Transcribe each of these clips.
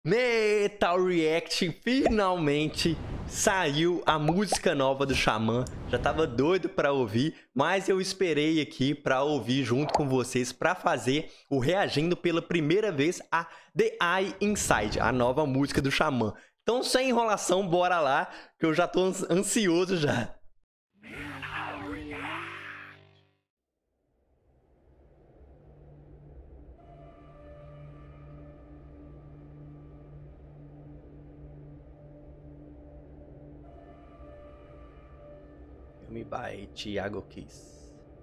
Metal React, finalmente saiu a música nova do Xamã. Já tava doido para ouvir, mas eu esperei aqui para ouvir junto com vocês para fazer o reagindo pela primeira vez a The Eye Inside, a nova música do Xamã. Então, sem enrolação, bora lá, que eu já tô ansioso já. Me by Thiago Kiss.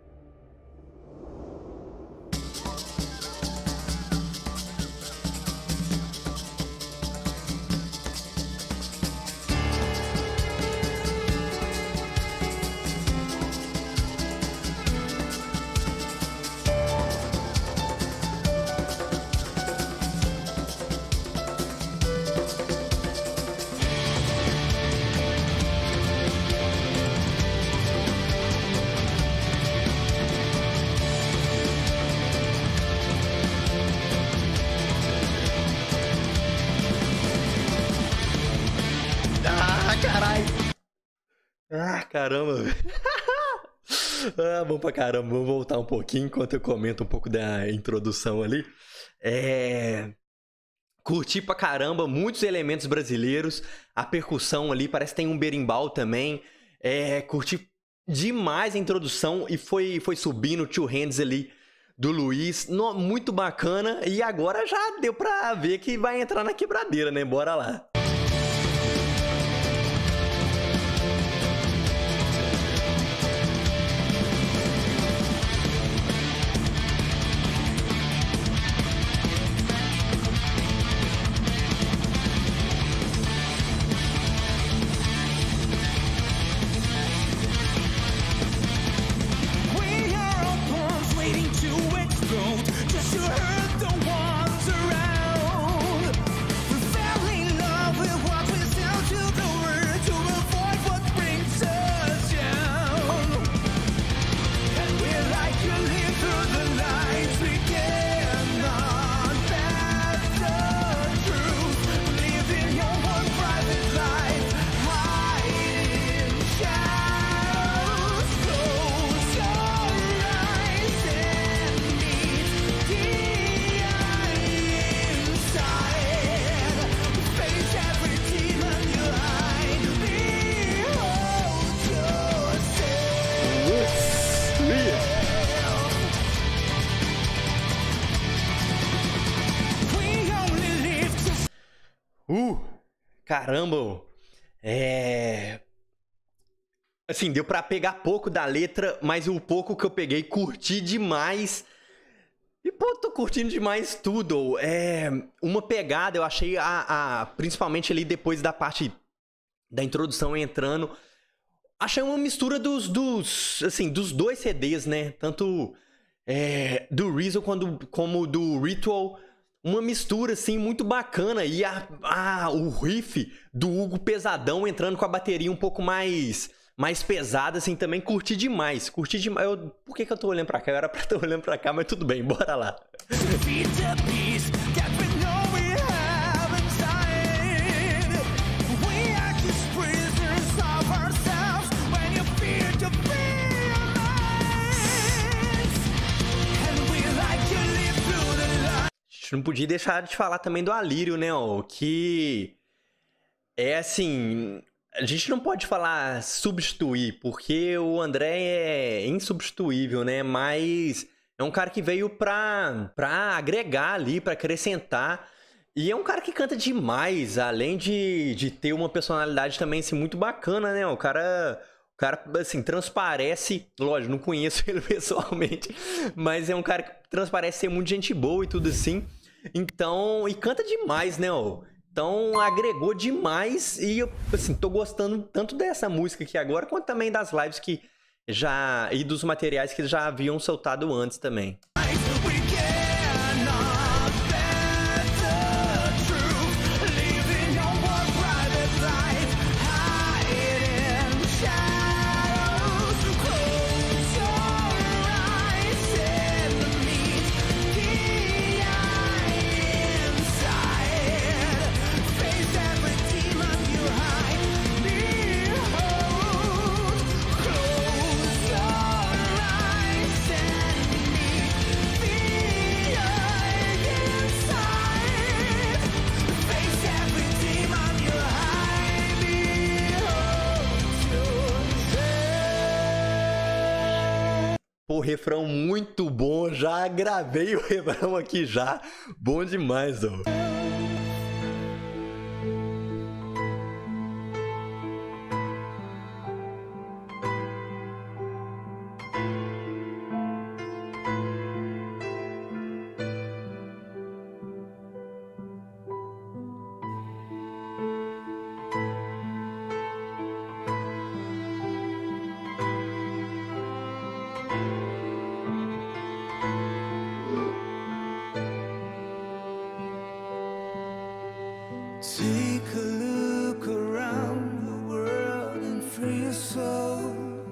Caralho. Ah, caramba. Bom pra caramba. Vamos voltar um pouquinho enquanto eu comento um pouco da introdução ali. Curti pra caramba, muitos elementos brasileiros. A percussão ali, parece que tem um berimbau também. Curti demais a introdução e foi subindo o Two Hands ali do Luiz. Muito bacana. E agora já deu pra ver que vai entrar na quebradeira, né? Bora lá. Caramba! Assim, deu pra pegar pouco da letra, mas o pouco que eu peguei, curti demais. E, pô, tô curtindo demais tudo. Uma pegada, eu achei, principalmente ali depois da parte da introdução entrando, achei uma mistura dos dois CDs, né? Tanto do Reason como do Ritual. Uma mistura, assim, muito bacana. E o riff do Hugo pesadão entrando com a bateria um pouco mais pesada, assim, também curti demais. Curti demais. Por que eu tô olhando pra cá? Eu era pra estar olhando pra cá, mas tudo bem, bora lá. Não podia deixar de falar também do Alírio, né, que assim, a gente não pode falar substituir, porque o André é insubstituível, né, mas é um cara que veio pra agregar ali, pra acrescentar, e é um cara que canta demais, além de ter uma personalidade também, assim, muito bacana, né, o cara, assim, transparece, lógico, não conheço ele pessoalmente, mas é um cara que transparece ser muito gente boa e tudo assim. Então, e canta demais, né, Então, agregou demais e eu, assim, tô gostando tanto dessa música aqui agora, quanto também das lives e dos materiais que eles já haviam soltado antes também. Ô, refrão muito bom, já gravei o refrão aqui já. Bom demais, ó. Take a look around the world and free your soul.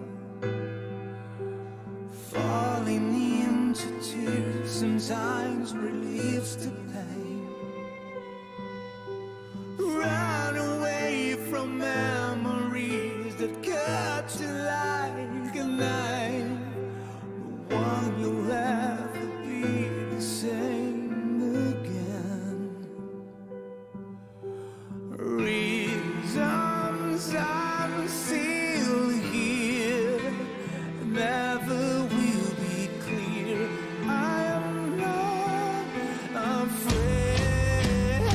Falling into tears sometimes relieves the pain. Run away from memories that cut you like a knife. The one you'll never be the same again. Reasons I'm still here never will be clear. I am not afraid.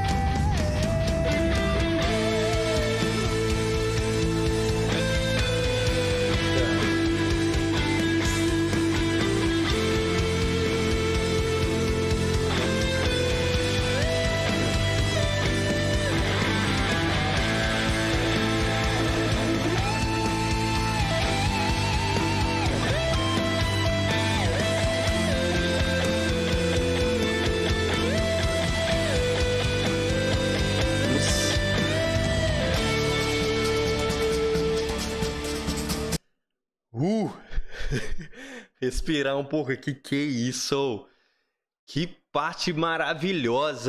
Respirar um pouco aqui, que isso? Que parte maravilhosa,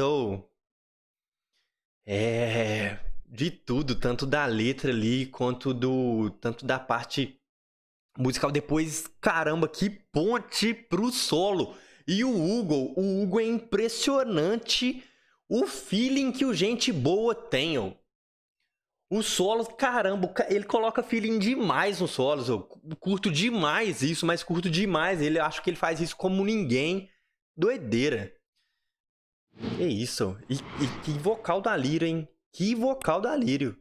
de tudo, tanto da letra ali quanto tanto da parte musical. Depois, caramba, que ponte pro solo. E o Hugo é impressionante o feeling que o Gente Boa tem, ó. O solo, caramba, ele coloca feeling demais nos solos. Eu curto demais isso, mas curto demais. Acho que ele faz isso como ninguém. Doideira. Que isso. E que vocal da Lírio, hein? Que vocal da Lírio.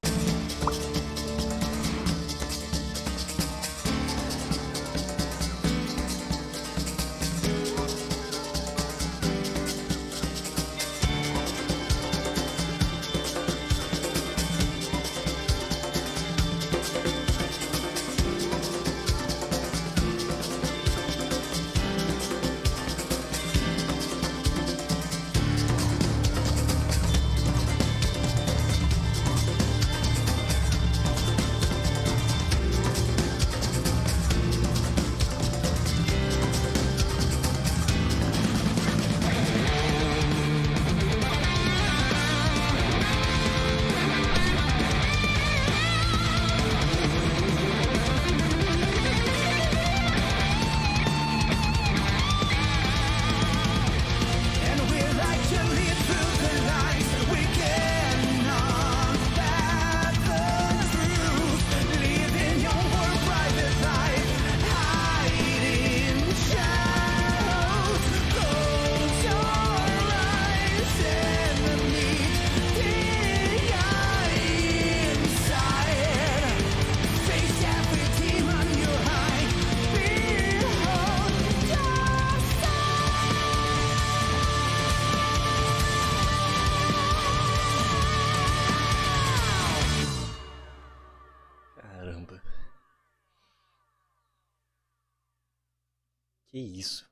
Que isso.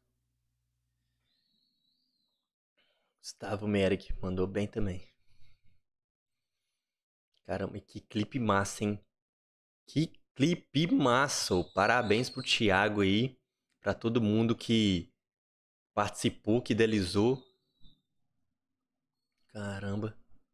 Gustavo Merrick mandou bem também. Caramba, que clipe massa, hein? Que clipe massa. Parabéns pro Thiago aí. Pra todo mundo que participou, que idealizou. Caramba.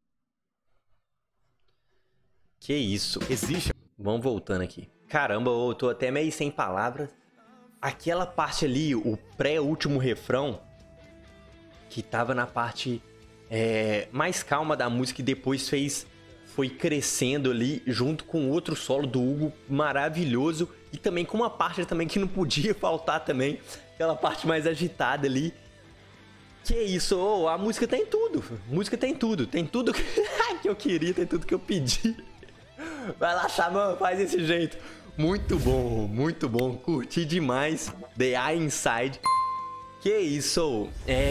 Que isso. Existe. Vamos voltando aqui. Caramba, eu tô até meio sem palavras. Aquela parte ali, o pré-último refrão, que tava na parte mais calma da música e depois fez foi crescendo ali junto com outro solo do Hugo maravilhoso e também com uma parte também que não podia faltar também, aquela parte mais agitada ali. Que isso, oh, a música tem tudo, música tem tudo que eu queria, tem tudo que eu pedi. Vai lá, Xamã, faz desse jeito. Muito bom, curti demais The Eye Inside. Que isso,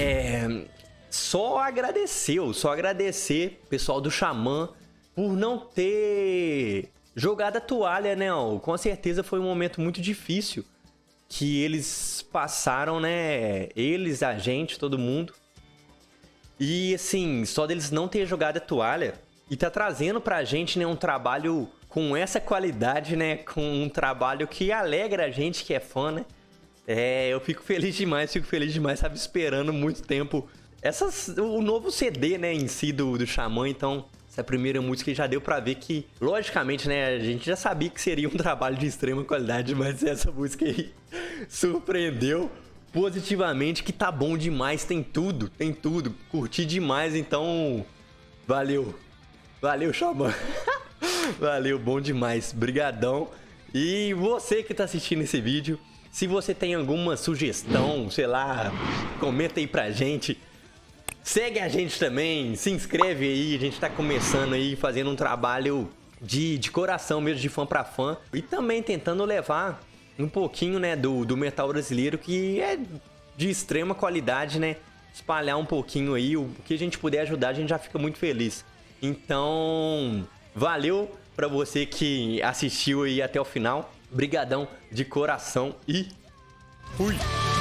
só agradecer pessoal do Xamã por não ter jogado a toalha, né? Com certeza foi um momento muito difícil que eles passaram, né? Eles, a gente, todo mundo. E assim, só deles não ter jogado a toalha e tá trazendo pra gente, né, um trabalho com essa qualidade, né? Com um trabalho que alegra a gente que é fã, né? Eu fico feliz demais, sabe? Esperando muito tempo o novo CD, né, em si do Xamã. Então, essa primeira música já deu pra ver que, logicamente, né, a gente já sabia que seria um trabalho de extrema qualidade, mas essa música aí surpreendeu positivamente, que tá bom demais, tem tudo, curti demais, então valeu Xamã. Valeu, bom demais, brigadão. E você que tá assistindo esse vídeo, se você tem alguma sugestão, sei lá, comenta aí pra gente. Segue a gente também, se inscreve aí, a gente tá começando aí, fazendo um trabalho de coração mesmo, de fã pra fã. E também tentando levar um pouquinho, né, do metal brasileiro, que é de extrema qualidade, né? Espalhar um pouquinho aí, o que a gente puder ajudar, a gente já fica muito feliz. Então, valeu pra você que assistiu aí até o final. Brigadão de coração e fui!